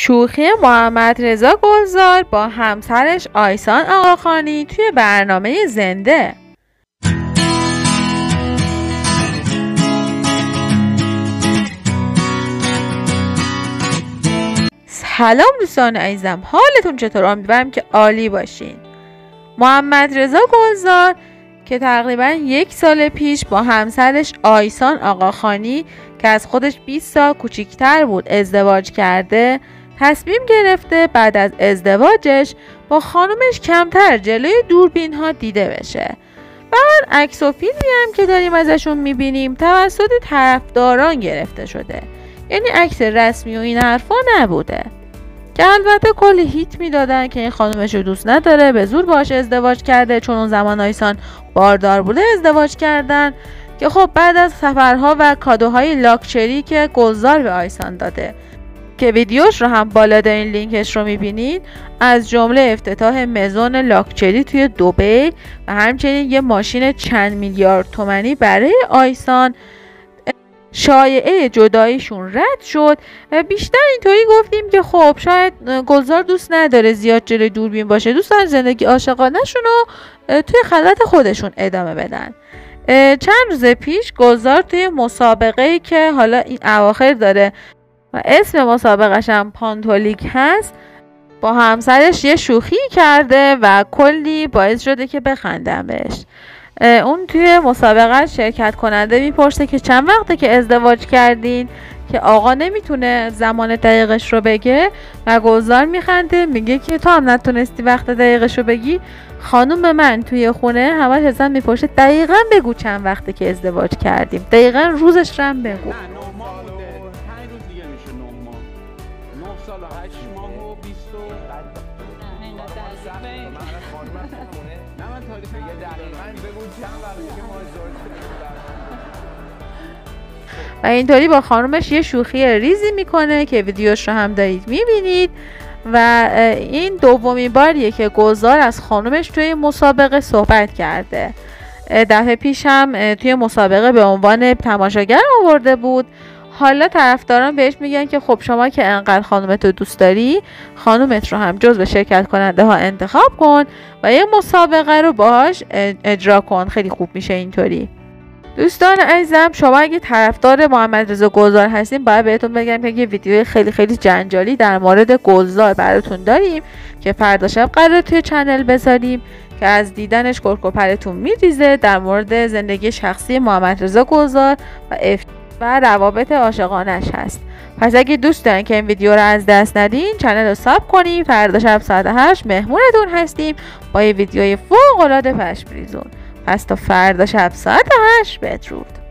شوخی محمدرضا گلزار با همسرش آیسان آقاخانی توی برنامه زنده. سلام دوستان عزیزم، حالتون چطور؟ امیدوارم که عالی باشین. محمدرضا گلزار که تقریبا 1 سال پیش با همسرش آیسان آقاخانی که از خودش 20 سال کوچیکتر بود ازدواج کرده، تصمیم گرفته بعد از ازدواجش با خانومش کمتر جلوی دوربین ها دیده بشه. بعد عکس و فیلمی هم که داریم ازشون میبینیم توسط طرفداران گرفته شده، یعنی عکس رسمی و این حرفا نبوده، که البته کلی هیت میدادن که این خانومش رو دوست نداره، به زور باهاش ازدواج کرده، چون اون زمان آیسان باردار بوده ازدواج کردن. که خب بعد از سفرها و کادوهای لاکچری که گلزار به آیسان داده که ویدیوش رو هم بالادرین لینکش رو میبینید، از جمله افتتاح مزون لاکچری توی دبی و همچنین یه ماشین چند میلیارد تومانی برای آیسان، شایعه جداییشون رد شد و بیشتر اینطوری گفتیم که خب شاید گلزار دوست نداره زیاد جلوی دوربین باشه، دوست دارن زندگی عاشقانه‌شون رو توی خلوت خودشون ادامه بدن. چند روز پیش گلزار توی مسابقه‌ای که حالا این اواخر داره و اسم مسابقه‌ش هم پانتولیک هست، با همسرش یه شوخی کرده و کلی باعث شده که بخندن بهش. اون توی مسابقه شرکت کننده میپرسه که چند وقته که ازدواج کردین، که آقا نمیتونه زمان دقیقش رو بگه و گلزار میخنده میگه که تو هم نتونستی وقت دقیقش رو بگی، خانوم من توی خونه همش ازم میپرسه دقیقا بگو چند وقته که ازدواج کردیم، دقیقا روزش رو هم بگو. و اینطوری با خانومش یه شوخی ریزی میکنه که ویدیوش رو هم دارید میبینید و این دومین باریه که گلزار از خانومش توی مسابقه صحبت کرده. دفعه پیش هم توی مسابقه به عنوان تماشاگر آورده بود. حالا طرفداران بهش میگن که خب شما که انقدر خانومت رو دوست داری، خانومت رو هم جزو شرکت کننده ها انتخاب کن و یه مسابقه رو باهاش اجرا کن، خیلی خوب میشه اینطوری. دوستان عزیزم، شما اگه طرفدار محمدرضا گلزار هستین باید بهتون بگم که یه ویدیو خیلی خیلی جنجالی در مورد گلزار براتون داریم که فردا شب قراره توی چنل بذاریم که از دیدنش کرکوپرتون میریزه، در مورد زندگی شخصی محمدرضا گلزار و روابط عاشقانش هست. پس اگه دوست دارین که این ویدیو رو از دست ندین، چنل رو ساب کنین. فردا شب ساعت 8 مهمونتون هستیم با یه ویدیوی فوق العاده پشم‌ریزون. پس تا فردا شب ساعت 8 بدرود.